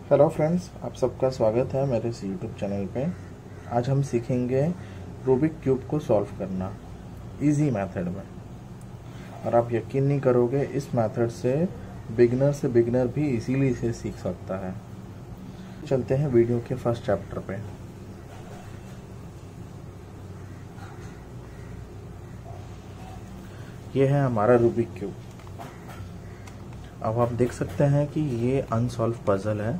Hello friends, आप सबका स्वागत है मेरे इस यूट्यूब चैनल पे। आज हम सीखेंगे रूबिक क्यूब को सॉल्व करना इजी मेथड में। और आप यकीन नहीं करोगे, इस मेथड से बिगनर भी इजीली इसे सीख सकता है। चलते हैं वीडियो के फर्स्ट चैप्टर पे। ये है हमारा रूबिक क्यूब। अब आप देख सकते हैं कि ये अनसॉल्व पजल है।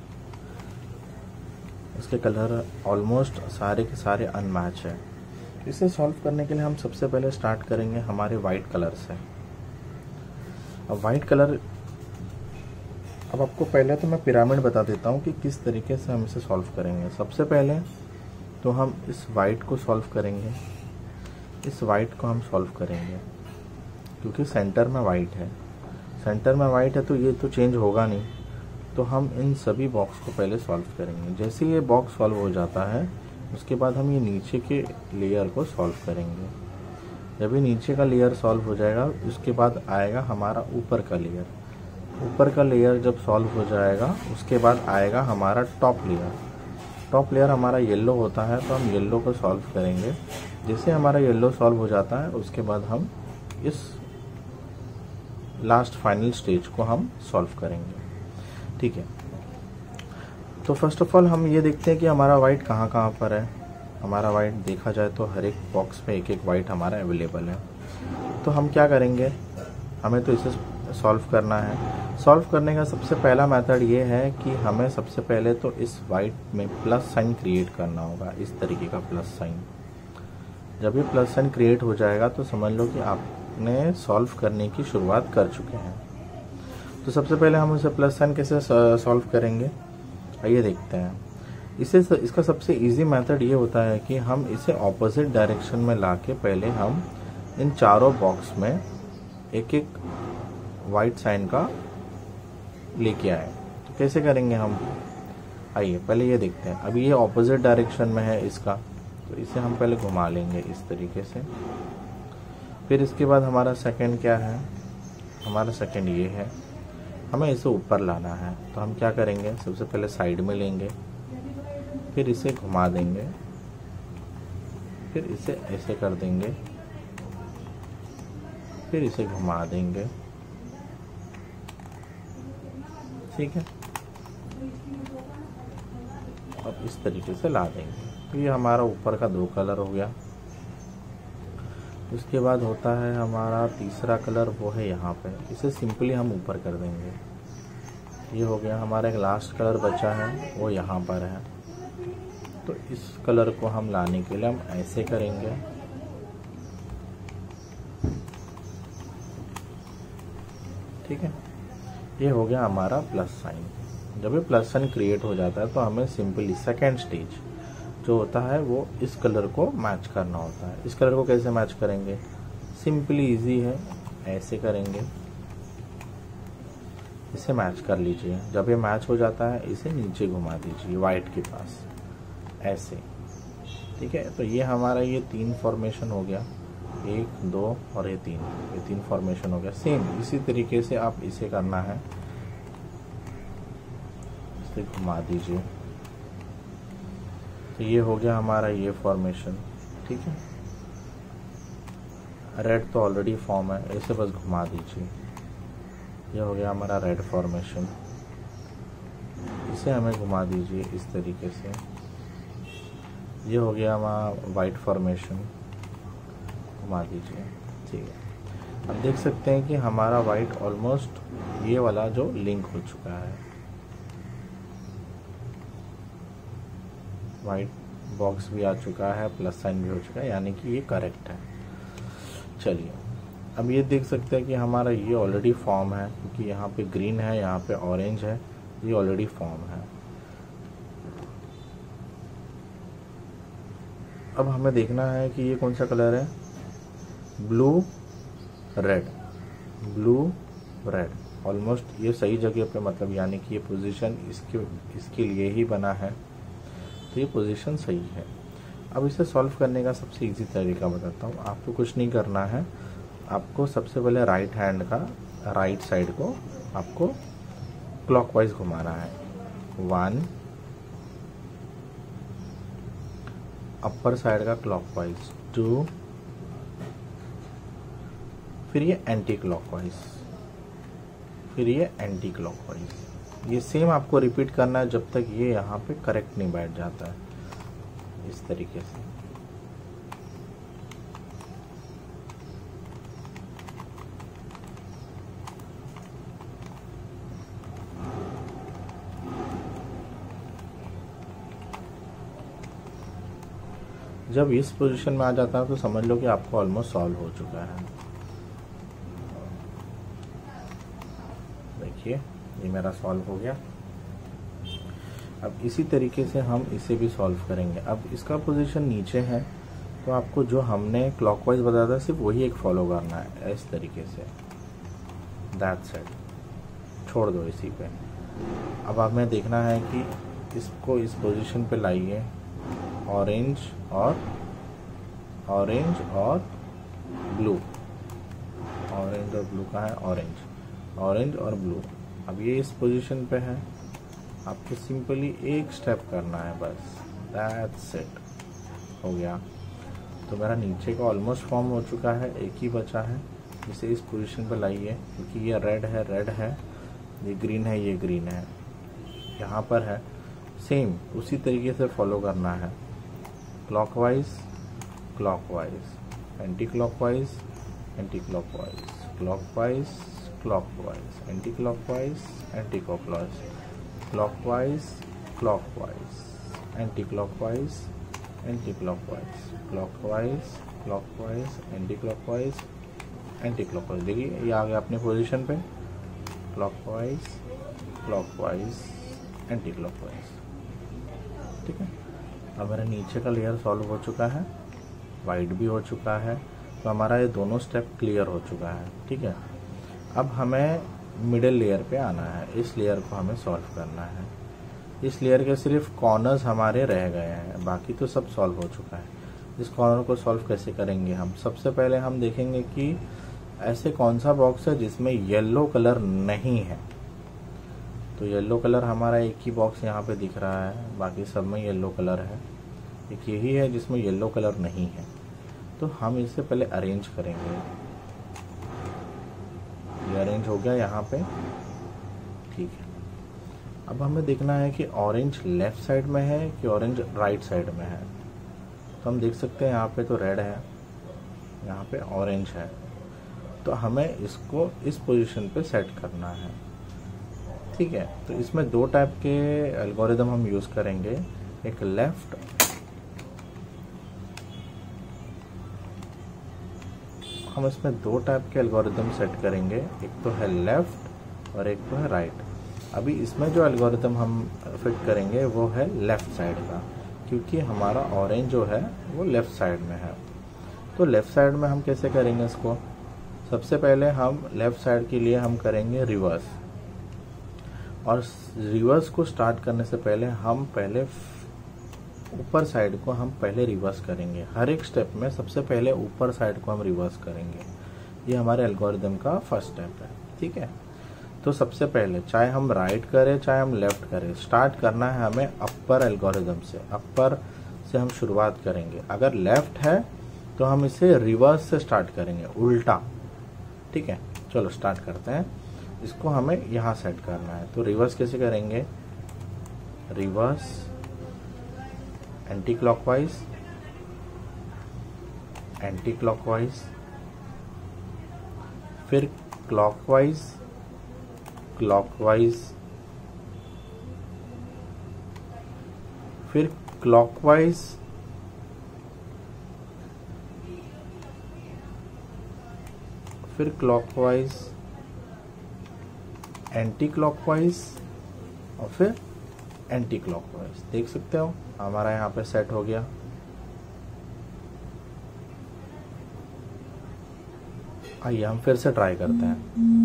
इसके कलर ऑलमोस्ट सारे के सारे अनमैच है। इसे सॉल्व करने के लिए हम सबसे पहले स्टार्ट करेंगे हमारे वाइट कलर से। अब वाइट कलर, अब आपको पहले तो मैं पिरामिड बता देता हूँ कि किस तरीके से हम इसे सॉल्व करेंगे। सबसे पहले तो हम इस वाइट को सॉल्व करेंगे, इस वाइट को हम सॉल्व करेंगे क्योंकि सेंटर में वाइट है। सेंटर में वाइट है तो ये तो चेंज होगा नहीं, तो हम इन सभी बॉक्स को पहले सॉल्व करेंगे। जैसे ये बॉक्स सॉल्व हो जाता है उसके बाद हम ये नीचे के लेयर को सॉल्व करेंगे। जब ये नीचे का लेयर सॉल्व हो जाएगा उसके बाद आएगा हमारा ऊपर का लेयर। ऊपर का लेयर जब सॉल्व हो जाएगा उसके बाद आएगा हमारा टॉप लेयर। टॉप लेयर हमारा येलो होता है तो हम येलो को सॉल्व करेंगे। जैसे हमारा येलो सॉल्व हो जाता है उसके बाद हम इस लास्ट फाइनल स्टेज को हम सॉल्व करेंगे। ठीक है, तो फर्स्ट ऑफ ऑल हम ये देखते हैं कि हमारा वाइट कहाँ कहाँ पर है। हमारा वाइट देखा जाए तो हर एक बॉक्स में एक एक वाइट हमारा अवेलेबल है। तो हम क्या करेंगे, हमें तो इसे सॉल्व करना है। सॉल्व करने का सबसे पहला मेथड ये है कि हमें सबसे पहले तो इस वाइट में प्लस साइन क्रिएट करना होगा, इस तरीके का प्लस साइन। जब ये प्लस साइन क्रिएट हो जाएगा तो समझ लो कि आपने सॉल्व करने की शुरुआत कर चुके हैं। तो सबसे पहले हम इसे प्लस साइन कैसे सॉल्व करेंगे, आइए देखते हैं। इसका सबसे इजी मेथड ये होता है कि हम इसे ऑपोजिट डायरेक्शन में लाके पहले हम इन चारों बॉक्स में एक एक वाइट साइन का लेके आए। तो कैसे करेंगे हम, आइए पहले ये देखते हैं। अभी ये ऑपोजिट डायरेक्शन में है इसका, तो इसे हम पहले घुमा लेंगे इस तरीके से। फिर इसके बाद हमारा सेकंड क्या है, हमारा सेकंड ये है, हमें इसे ऊपर लाना है। तो हम क्या करेंगे, सबसे पहले साइड में लेंगे, फिर इसे घुमा देंगे, फिर इसे ऐसे कर देंगे, फिर इसे घुमा देंगे। ठीक है, अब इस तरीके से ला देंगे। तो ये हमारा ऊपर का दो कलर हो गया। उसके बाद होता है हमारा तीसरा कलर, वो है यहाँ पे। इसे सिंपली हम ऊपर कर देंगे। ये हो गया। हमारा एक लास्ट कलर बचा है, वो यहाँ पर है। तो इस कलर को हम लाने के लिए हम ऐसे करेंगे। ठीक है, ये हो गया हमारा प्लस साइन। जब ये प्लस साइन क्रिएट हो जाता है तो हमें सिंपली सेकेंड स्टेज जो होता है वो इस कलर को मैच करना होता है। इस कलर को कैसे मैच करेंगे, सिंपली इजी है, ऐसे करेंगे, इसे मैच कर लीजिए। जब ये मैच हो जाता है इसे नीचे घुमा दीजिए वाइट के पास, ऐसे। ठीक है, तो ये हमारा ये तीन फॉर्मेशन हो गया, 1 2 और ये तीन फॉर्मेशन हो गया। सेम इसी तरीके से आप इसे करना है, इसे घुमा दीजिए। तो ये हो गया हमारा ये फॉर्मेशन। ठीक है, रेड तो ऑलरेडी फॉर्म है, इसे बस घुमा दीजिए। ये हो गया हमारा रेड फॉर्मेशन, इसे हमें घुमा दीजिए इस तरीके से। ये हो गया हमारा वाइट फॉर्मेशन, घुमा दीजिए। ठीक है, अब देख सकते हैं कि हमारा वाइट ऑलमोस्ट ये वाला जो लिंक हो चुका है, वाइट बॉक्स भी आ चुका है, प्लस साइन भी हो चुका है, यानी कि ये करेक्ट है। चलिए, अब ये देख सकते हैं कि हमारा ये ऑलरेडी फॉर्म है, क्योंकि यहाँ पे ग्रीन है, यहाँ पे ऑरेंज है, ये ऑलरेडी फॉर्म है। अब हमें देखना है कि ये कौन सा कलर है, blue red, blue red. Almost ये सही जगह पे, मतलब यानी कि ये पोजीशन इसके लिए ही बना है, तो ये पोजीशन सही है। अब इसे सॉल्व करने का सबसे इजी तरीका बताता हूँ। आपको कुछ नहीं करना है, आपको सबसे पहले राइट हैंड का राइट साइड को आपको क्लॉकवाइज घुमाना है। 1 अपर साइड का क्लॉकवाइज 2, फिर ये एंटी क्लॉकवाइज, फिर ये एंटी क्लॉकवाइज। ये सेम आपको रिपीट करना है जब तक ये यहाँ पे करेक्ट नहीं बैठ जाता है, इस तरीके से। जब इस पोजीशन में आ जाता है तो समझ लो कि आपको ऑलमोस्ट सॉल्व हो चुका है। देखिए ये मेरा सॉल्व हो गया। अब इसी तरीके से हम इसे भी सॉल्व करेंगे। अब इसका पोजीशन नीचे है तो आपको जो हमने क्लॉकवाइज बताया था सिर्फ वही एक फॉलो करना है, इस तरीके से। दैट्स इट, छोड़ दो इसी पे। अब हमें देखना है कि इसको इस पोजीशन पे लाइए, ऑरेंज और ब्लू। ऑरेंज और ब्लू का है, ऑरेंज और ब्लू। अब ये इस पोजीशन पे है, आपको सिंपली एक स्टेप करना है बस, दैट्स इट, हो गया। तो मेरा नीचे का ऑलमोस्ट फॉर्म हो चुका है, एक ही बचा है। इसे इस पोजीशन पे लाइए, क्योंकि ये रेड है, ये ग्रीन है, ये ग्रीन है, यहाँ पर है। सेम उसी तरीके से फॉलो करना है, clockwise, anti clockwise, anti clockwise, clockwise, anti clockwise, anti clockwise, clockwise, anti clockwise, anti clockwise, clockwise, anti clockwise, anti clockwise. देखिए ये आ गया अपने पोजीशन पे, क्लॉकवाइज, एंटी क्लॉकवाइज। ठीक है, अब मेरा नीचे का लेयर सॉल्व हो चुका है, वाइट भी हो चुका है, तो हमारा ये दोनों स्टेप क्लियर हो चुका है। ठीक है, अब हमें मिडिल लेयर पे आना है, इस लेयर को हमें सॉल्व करना है। इस लेयर के सिर्फ कॉर्नर्स हमारे रह गए हैं, बाकी तो सब सॉल्व हो चुका है। इस कॉर्नर को सॉल्व कैसे करेंगे हम? सबसे पहले हम देखेंगे कि ऐसे कौन सा बॉक्स है जिसमें येलो कलर नहीं है। तो येलो कलर हमारा एक ही बॉक्स यहाँ पे दिख रहा है, बाकी सब में येलो कलर है। एक यही है जिसमें येलो कलर नहीं है, तो हम इसे पहले अरेंज करेंगे। ये अरेंज हो गया यहाँ पे, ठीक है। अब हमें देखना है कि ऑरेंज लेफ्ट साइड में है कि ऑरेंज राइट साइड में है। तो हम देख सकते हैं यहाँ पे तो रेड है, यहाँ पे ऑरेंज है, तो हमें इसको इस पोजीशन पे सेट करना है। ठीक है, तो इसमें दो टाइप के एल्गोरिदम हम यूज करेंगे, एक लेफ्ट हम इसमें दो टाइप के एल्गोरिदम सेट करेंगे, एक तो है लेफ्ट और एक तो है राइट। अभी इसमें जो एल्गोरिदम हम फिट करेंगे वो है लेफ्ट साइड का, क्योंकि हमारा ऑरेंज जो है वो लेफ्ट साइड में है। तो लेफ्ट साइड में हम कैसे करेंगे इसको? सबसे पहले हम लेफ्ट साइड के लिए हम करेंगे रिवर्स, और रिवर्स को स्टार्ट करने से पहले हम पहले ऊपर साइड को हम पहले रिवर्स करेंगे। हर एक स्टेप में सबसे पहले ऊपर साइड को हम रिवर्स करेंगे। ये हमारे एल्गोरिदम का फर्स्ट स्टेप है। ठीक है, तो सबसे पहले चाहे हम राइट करें चाहे हम लेफ्ट करें, स्टार्ट करना है हमें अपर एल्गोरिदम से। अपर से हम शुरुआत करेंगे। अगर लेफ्ट है तो हम इसे रिवर्स से स्टार्ट करेंगे, उल्टा। ठीक है, चलो स्टार्ट करते हैं। इसको हमें यहाँ सेट करना है, तो रिवर्स कैसे करेंगे? Reverse, anti clockwise, anti clockwise, फिर क्लॉकवाइज, क्लॉकवाइज, फिर क्लॉकवाइज, फिर क्लॉकवाइज, एंटी क्लॉकवाइज और फिर एंटी क्लॉकवाइज। देख सकते हो हमारा यहाँ पे सेट हो गया। आइए हम फिर से ट्राई करते हैं।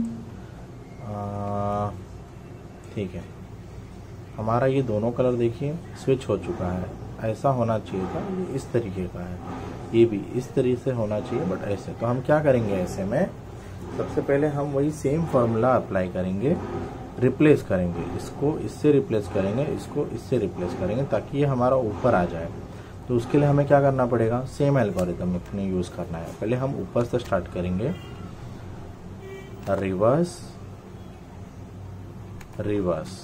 ठीक है, हमारा ये दोनों कलर देखिए स्विच हो चुका है। ऐसा होना चाहिए था, ये इस तरीके का है, ये भी इस तरीके से होना चाहिए, बट ऐसे। तो हम क्या करेंगे? ऐसे में सबसे पहले हम वही सेम फॉर्मूला अप्लाई करेंगे रिप्लेस करेंगे, इसको इससे रिप्लेस करेंगे, इसको इससे रिप्लेस करेंगे ताकि ये हमारा ऊपर आ जाए। तो उसके लिए हमें क्या करना पड़ेगा, सेम एल्गोरिदम अपने यूज़ करना है। पहले हम ऊपर से स्टार्ट करेंगे, reverse reverse,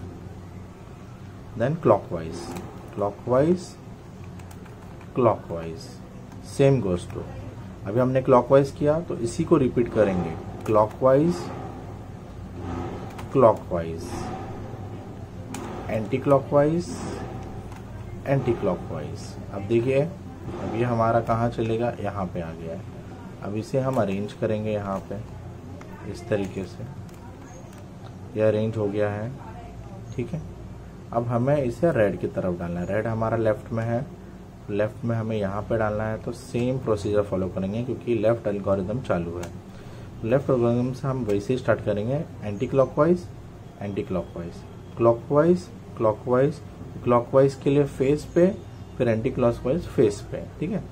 then clockwise, clockwise clockwise, same goes too. अभी हमने क्लॉकवाइज किया तो इसी को रिपीट करेंगे, clockwise clockwise, anti clockwise anti clockwise. अब देखिए, अब ये हमारा कहाँ चलेगा, यहाँ पे आ गया है। अब इसे हम अरेंज करेंगे यहाँ पे इस तरीके से, ये अरेंज हो गया है, ठीक है। अब हमें इसे रेड की तरफ डालना है, रेड हमारा लेफ्ट में है, लेफ्ट में हमें यहाँ पे डालना है। तो सेम प्रोसीजर फॉलो करेंगे क्योंकि लेफ्ट एल्गोरिदम चालू है। लेफ्ट एल्गोरिदम से हम वैसे ही स्टार्ट करेंगे, anti clockwise anti clockwise, clockwise clockwise, clockwise के लिए फेस पे, फिर एंटी क्लॉकवाइज फेस पे, ठीक है।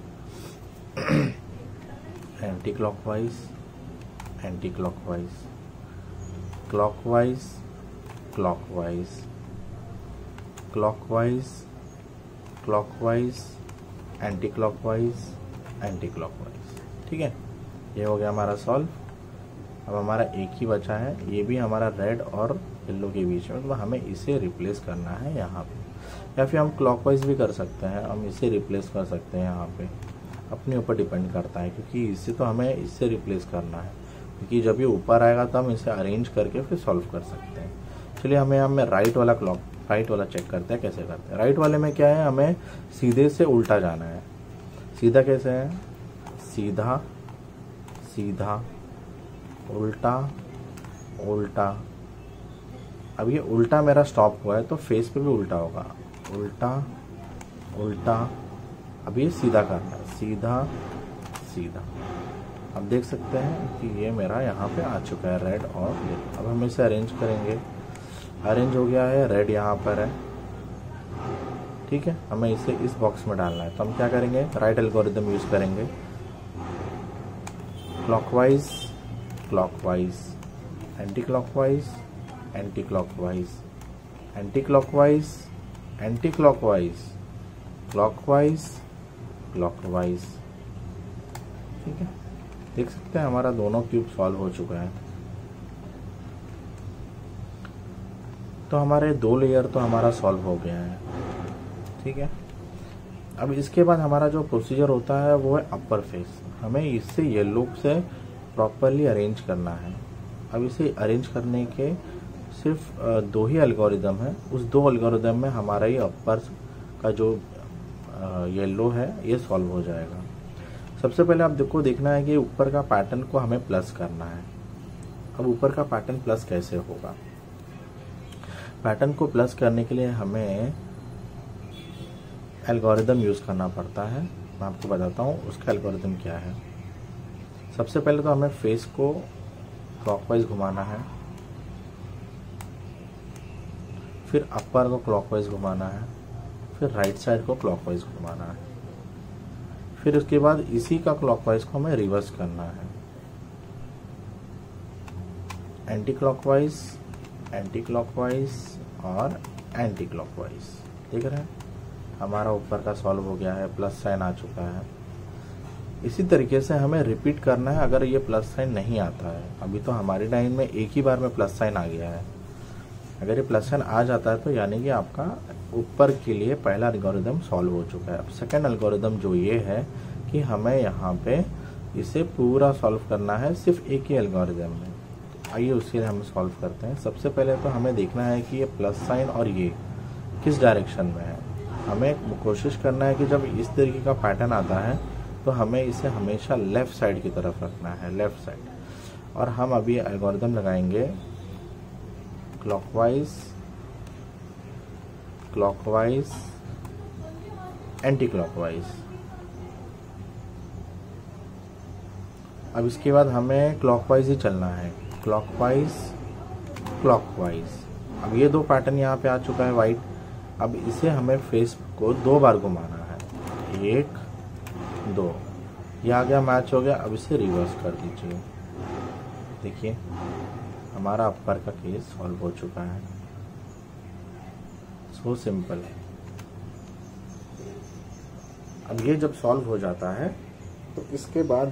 Anti clockwise anti clockwise, clockwise clockwise, clockwise clockwise, anti clockwise anti clockwise, ठीक है। ये हो गया हमारा सॉल्व। अब हमारा एक ही बचा है, ये भी हमारा रेड और येलो के बीच में, तो हमें इसे रिप्लेस करना है यहाँ पे, या फिर हम क्लॉकवाइज भी कर सकते हैं, हम इसे रिप्लेस कर सकते हैं यहाँ पे, अपने ऊपर डिपेंड करता है क्योंकि इसे तो हमें इससे रिप्लेस करना है, क्योंकि जब ये ऊपर आएगा तो हम इसे अरेंज करके फिर सॉल्व कर सकते हैं। चलिए हमें राइट वाला चेक करते हैं कैसे करते हैं। राइट वाले में क्या है, हमें सीधे से उल्टा जाना है। सीधा कैसे है, सीधा सीधा, उल्टा उल्टा। अब ये उल्टा मेरा स्टॉप हुआ है तो फेस पे भी उल्टा होगा, उल्टा उल्टा। अब ये सीधा करना है, सीधा सीधा। अब देख सकते हैं कि ये मेरा यहाँ पे आ चुका है रेड और येलो। अब हम इसे अरेंज करेंगे, अरेंज हो गया है, रेड यहाँ पर है, ठीक है। हमें इसे इस बॉक्स में डालना है, तो हम क्या करेंगे, राइट एल्गोरिदम यूज करेंगे, clockwise clockwise, anti clockwise anti clockwise, anti clockwise anti clockwise, clockwise clockwise, ठीक है। देख सकते हैं हमारा दोनों क्यूब सॉल्व हो चुका है। तो हमारे 2 लेयर तो हमारा सॉल्व हो गया है, ठीक है। अब इसके बाद हमारा जो प्रोसीजर होता है वो है अपर फेस। हमें इससे येलो से प्रॉपरली अरेंज करना है। अब इसे अरेंज करने के सिर्फ 2 ही एल्गोरिदम है। उस 2 एल्गोरिदम में हमारा ये अपर का जो येलो है ये सॉल्व हो जाएगा। सबसे पहले आप देखना है कि ऊपर का पैटर्न को हमें प्लस करना है। अब ऊपर का पैटर्न प्लस कैसे होगा, पैटर्न को प्लस करने के लिए हमें एल्गोरिदम यूज करना पड़ता है। मैं आपको बताता हूँ उसका एल्गोरिदम क्या है। सबसे पहले तो हमें फेस को क्लॉकवाइज घुमाना है, फिर अपर को क्लॉकवाइज घुमाना है, फिर राइट साइड को क्लॉकवाइज घुमाना है, फिर उसके बाद इसी का क्लॉकवाइज को हमें रिवर्स करना है, एंटी क्लॉकवाइज एंटी क्लॉकवाइज और एंटी क्लॉकवाइज। देख रहे हैं हमारा ऊपर का सॉल्व हो गया है, प्लस साइन आ चुका है। इसी तरीके से हमें रिपीट करना है अगर ये प्लस साइन नहीं आता है। अभी तो हमारी लाइन में एक ही बार में प्लस साइन आ गया है। अगर ये प्लस साइन आ जाता है तो यानी कि आपका ऊपर के लिए पहला एल्गोरिदम सॉल्व हो चुका है। अब सेकेंड एल्गोरिदम जो ये है कि हमें यहाँ पे इसे पूरा सॉल्व करना है सिर्फ एक ही एल्गोरिदम में। आइए उसके लिए हम सॉल्व करते हैं। सबसे पहले तो हमें देखना है कि ये प्लस साइन और ये किस डायरेक्शन में है। हमें कोशिश करना है कि जब इस तरीके का पैटर्न आता है तो हमें इसे हमेशा लेफ्ट साइड की तरफ रखना है, लेफ्ट साइड। और हम अभी एल्गोरिदम लगाएंगे क्लॉकवाइज क्लॉकवाइज एंटी क्लॉकवाइज। अब इसके बाद हमें क्लॉकवाइज ही चलना है, क्लॉकवाइज क्लॉकवाइज। अब ये 2 पैटर्न यहाँ पे आ चुका है वाइट। अब इसे हमें फेस को 2 बार घुमाना है, 1 2, ये आ गया, मैच हो गया। अब इसे रिवर्स कर दीजिए। देखिए हमारा अपर का केस सॉल्व हो चुका है। सो सिंपल है। अब ये जब सॉल्व हो जाता है तो इसके बाद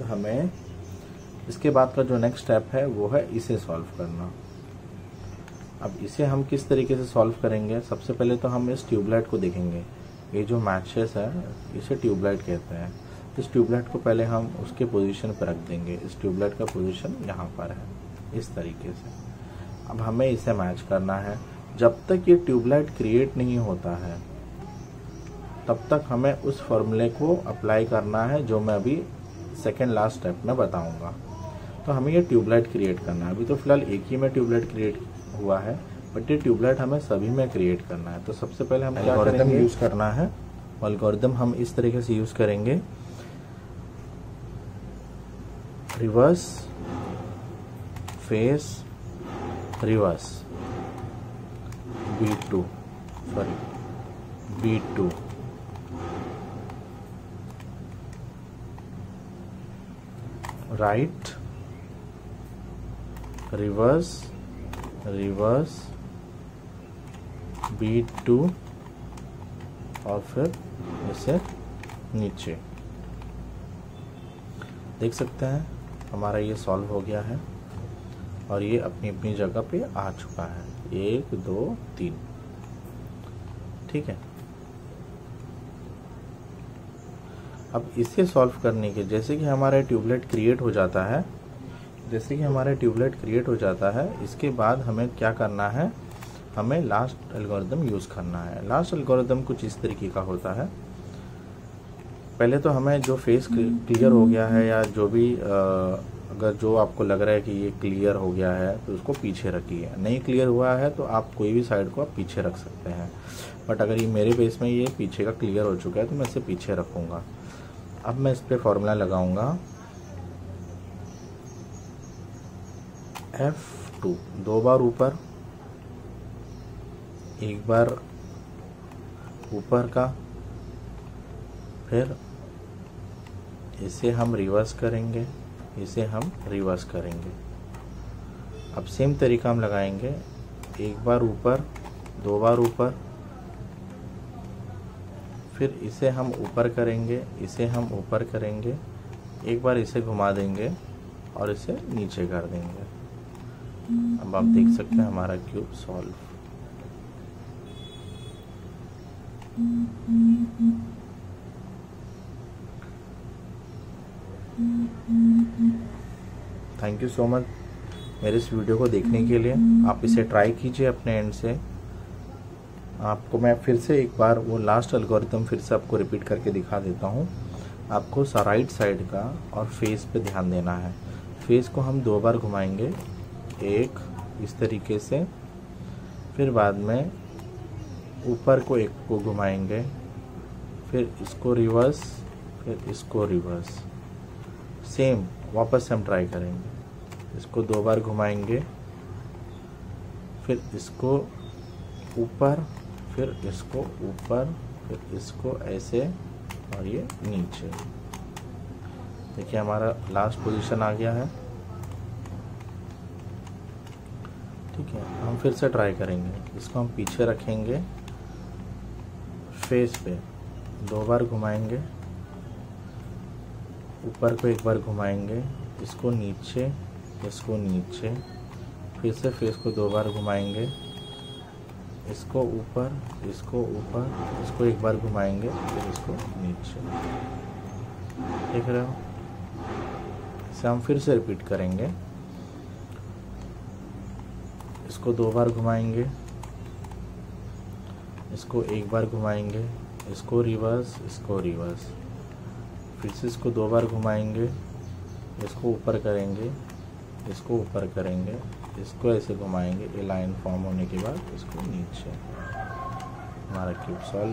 का जो नेक्स्ट स्टेप है वो है इसे सॉल्व करना। अब इसे हम किस तरीके से सॉल्व करेंगे, सबसे पहले तो हम इस ट्यूबलाइट को देखेंगे। ये जो मैचेस है इसे ट्यूबलाइट कहते हैं। इस ट्यूबलाइट को पहले हम उसके पोजीशन पर रख देंगे। इस ट्यूबलाइट का पोजीशन यहाँ पर है, इस तरीके से। अब हमें इसे मैच करना है। जब तक ये ट्यूबलाइट क्रिएट नहीं होता है तब तक हमें उस फॉर्मूले को अप्लाई करना है जो मैं अभी सेकेंड लास्ट स्टेप में बताऊंगा। तो हमें ये ट्यूबलाइट क्रिएट करना है। अभी तो फिलहाल एक ही में ट्यूबलाइट क्रिएट हुआ है, बट ये ट्यूबलाइट हमें सभी में क्रिएट करना है। तो सबसे पहले हम एल्गोरिथम यूज करना है। एल्गोरिथम हम इस तरीके से यूज करेंगे, reverse, face, reverse, B2, right, reverse, B2 और फिर इसे नीचे। देख सकते हैं हमारा ये सॉल्व हो गया है और ये अपनी अपनी जगह पे आ चुका है। 1 2 3, ठीक है। अब इसे सॉल्व करने के जैसे कि हमारा ट्यूबलाइट क्रिएट हो जाता है, इसके बाद हमें क्या करना है, हमें लास्ट एल्गोरिथम यूज करना है। लास्ट एल्गोरिथम कुछ इस तरीके का होता है। पहले तो हमें जो फेस क्लियर हो गया है या जो भी अगर जो आपको लग रहा है कि ये क्लियर हो गया है तो उसको पीछे रखिए। नहीं क्लियर हुआ है तो आप कोई भी साइड को आप पीछे रख सकते हैं, बट अगर ये मेरे फेस में ये पीछे का क्लियर हो चुका है तो मैं इसे पीछे रखूँगा। अब मैं इस पर फॉर्मूला लगाऊंगा F2, 2 बार ऊपर, एक बार ऊपर का, फिर इसे हम रिवर्स करेंगे, अब सेम तरीका हम लगाएंगे, एक बार ऊपर, 2 बार ऊपर, फिर इसे हम ऊपर करेंगे, एक बार इसे घुमा देंगे और इसे नीचे कर देंगे। अब आप देख सकते हैं हमारा cube solve. Thank you so much मेरे इस वीडियो को देखने के लिए। आप इसे ट्राई कीजिए अपने एंड से। आपको मैं फिर से एक बार वो लास्ट एल्गोरिथम फिर से आपको रिपीट करके दिखा देता हूँ। आपको राइट साइड का और फेस पे ध्यान देना है। फेस को हम 2 बार घुमाएंगे, एक इस तरीके से, फिर बाद में ऊपर को एक को घुमाएंगे, फिर इसको रिवर्स, फिर इसको रिवर्स। सेम वापस से हम ट्राई करेंगे। इसको 2 बार घुमाएंगे, फिर इसको ऊपर, फिर इसको ऊपर, फिर इसको ऐसे और ये नीचे। देखिए हमारा लास्ट पोजीशन आ गया है, ठीक है। हम फिर से ट्राई करेंगे। इसको हम पीछे रखेंगे, फेस पे 2 बार घुमाएंगे, ऊपर को 1 बार घुमाएंगे, इसको नीचे, फिर से फेस को 2 बार घुमाएंगे, इसको ऊपर, इसको 1 बार घुमाएंगे, फिर इसको नीचे। देख रहे हो? इसे हम फिर से रिपीट करेंगे। इसको 2 बार घुमाएंगे, इसको 1 बार घुमाएंगे, इसको रिवर्स, फिर से इसको 2 बार घुमाएंगे, इसको ऊपर करेंगे, इसको ऐसे घुमाएंगे, ये लाइन फॉर्म होने के बाद इसको नीचे। हमारा क्यूब सॉल्व।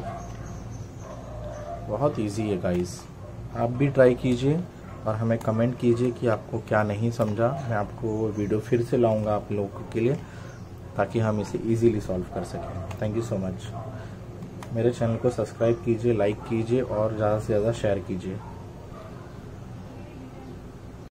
बहुत इजी है गाइस, आप भी ट्राई कीजिए और हमें कमेंट कीजिए कि आपको क्या नहीं समझा। मैं आपको वो वीडियो फिर से लाऊंगा आप लोगों के लिए, ताकि हम इसे इजीली सॉल्व कर सकें। Thank you so much. मेरे चैनल को सब्सक्राइब कीजिए, लाइक कीजिए और ज़्यादा से ज़्यादा शेयर कीजिए।